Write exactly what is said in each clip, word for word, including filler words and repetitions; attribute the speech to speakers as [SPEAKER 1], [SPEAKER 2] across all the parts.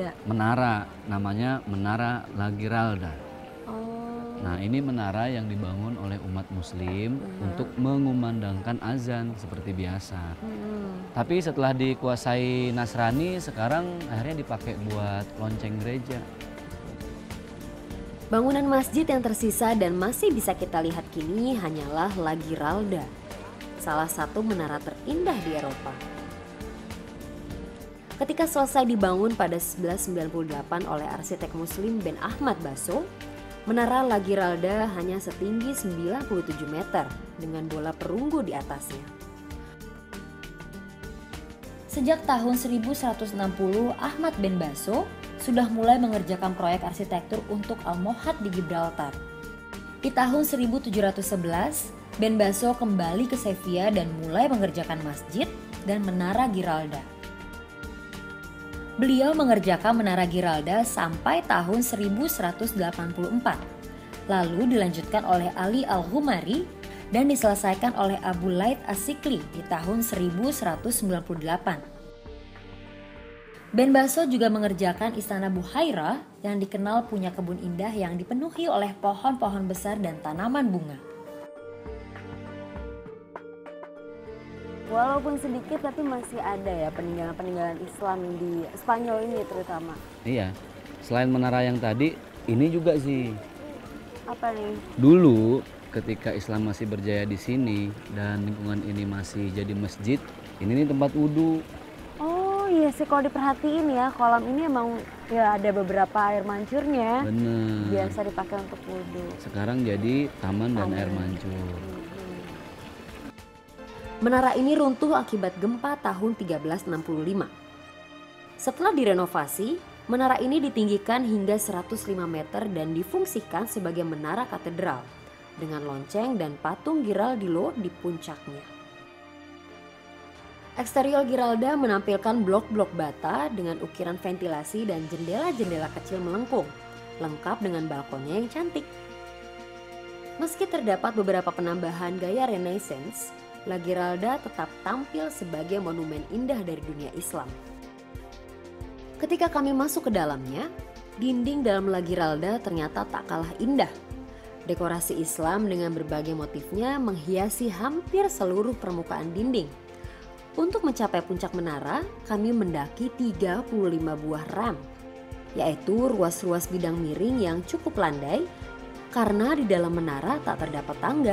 [SPEAKER 1] Giralda?
[SPEAKER 2] menara, namanya Menara La Giralda.
[SPEAKER 1] Oh.
[SPEAKER 2] Nah, ini menara yang dibangun oleh umat muslim
[SPEAKER 1] Mhm.
[SPEAKER 2] untuk mengumandangkan azan seperti biasa.
[SPEAKER 1] Mhm.
[SPEAKER 2] Tapi setelah dikuasai Nasrani, sekarang akhirnya dipakai buat lonceng gereja.
[SPEAKER 1] Bangunan masjid yang tersisa dan masih bisa kita lihat kini hanyalah La Giralda, salah satu menara terindah di Eropa. Ketika selesai dibangun pada seribu sembilan ratus sembilan puluh delapan oleh arsitek muslim Ben Ahmad Basso, menara La Giralda hanya setinggi sembilan puluh tujuh meter dengan bola perunggu di atasnya. Sejak tahun seribu seratus enam puluh, Ahmad Ben Basso sudah mulai mengerjakan proyek arsitektur untuk Almohad di Gibraltar. Di tahun seribu tujuh ratus sebelas, Ben Basso kembali ke Sevilla dan mulai mengerjakan masjid dan menara Giralda. Beliau mengerjakan menara Giralda sampai tahun seribu seratus delapan puluh empat, lalu dilanjutkan oleh Ali Al-Humari dan diselesaikan oleh Abu Laith As-Sikli di tahun seribu seratus sembilan puluh delapan. Ben Basso juga mengerjakan Istana Buhaira yang dikenal punya kebun indah yang dipenuhi oleh pohon-pohon besar dan tanaman bunga. Walaupun sedikit tapi masih ada ya peninggalan-peninggalan Islam di Spanyol ini terutama.
[SPEAKER 2] Iya, selain menara yang tadi, ini juga sih.
[SPEAKER 1] Apa nih?
[SPEAKER 2] Dulu ketika Islam masih berjaya di sini dan lingkungan ini masih jadi masjid, ini nih tempat wudhu.
[SPEAKER 1] Oh iya sih, kalau diperhatiin ya kolam ini emang ya ada beberapa air mancurnya.
[SPEAKER 2] Bener.
[SPEAKER 1] Biasa dipakai untuk wudhu.
[SPEAKER 2] Sekarang jadi taman dan
[SPEAKER 1] Taman.
[SPEAKER 2] air mancur.
[SPEAKER 1] Menara ini runtuh akibat gempa tahun seribu tiga ratus enam puluh lima. Setelah direnovasi, menara ini ditinggikan hingga seratus lima meter dan difungsikan sebagai menara katedral dengan lonceng dan patung Giraldillo di puncaknya. Eksterior Giralda menampilkan blok-blok bata dengan ukiran ventilasi dan jendela-jendela kecil melengkung, lengkap dengan balkonnya yang cantik. Meski terdapat beberapa penambahan gaya Renaissance, La Giralda tetap tampil sebagai monumen indah dari dunia Islam. Ketika kami masuk ke dalamnya, dinding dalam La Giralda ternyata tak kalah indah. Dekorasi Islam dengan berbagai motifnya menghiasi hampir seluruh permukaan dinding. Untuk mencapai puncak menara, kami mendaki tiga puluh lima buah ramp, yaitu ruas-ruas bidang miring yang cukup landai karena di dalam menara tak terdapat tangga.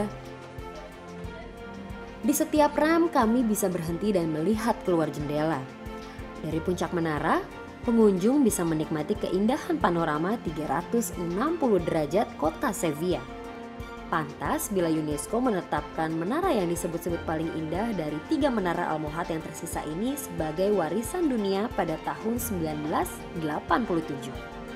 [SPEAKER 1] Di setiap ramp kami bisa berhenti dan melihat keluar jendela. Dari puncak menara, pengunjung bisa menikmati keindahan panorama tiga ratus enam puluh derajat kota Sevilla. Pantas bila UNESCO menetapkan menara yang disebut-sebut paling indah dari tiga menara Almohad yang tersisa ini sebagai warisan dunia pada tahun seribu sembilan ratus delapan puluh tujuh.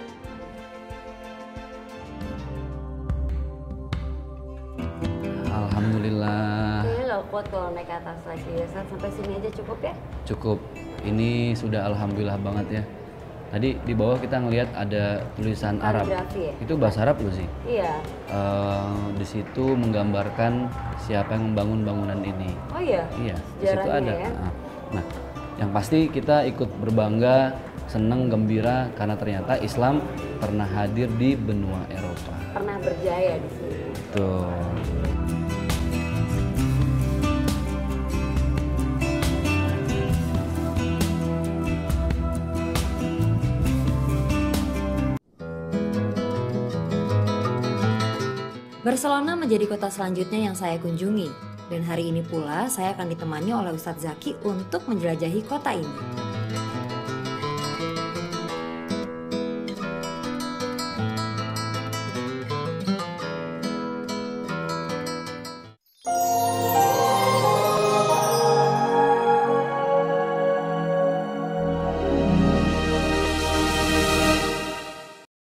[SPEAKER 2] Alhamdulillah.
[SPEAKER 1] Kayaknya gak kuat kalau naik ke atas lagi ya, sampai sini aja cukup ya?
[SPEAKER 2] Cukup. Ini sudah alhamdulillah banget ya. Tadi di bawah kita ngelihat ada tulisan Arab.
[SPEAKER 1] Kaligrafi ya?
[SPEAKER 2] Itu bahasa Arab loh sih.
[SPEAKER 1] Iya.
[SPEAKER 2] Eh, di situ menggambarkan siapa yang membangun bangunan ini.
[SPEAKER 1] Oh iya?
[SPEAKER 2] Iya, di situ
[SPEAKER 1] Sejarahnya
[SPEAKER 2] ada.
[SPEAKER 1] ya?
[SPEAKER 2] Nah, Nah, yang pasti kita ikut berbangga, senang, gembira karena ternyata Islam pernah hadir di benua Eropa.
[SPEAKER 1] Pernah berjaya di sini.
[SPEAKER 2] Tuh.
[SPEAKER 1] Barcelona menjadi kota selanjutnya yang saya kunjungi. Dan hari ini pula saya akan ditemani oleh Ustadz Zaki untuk menjelajahi kota ini.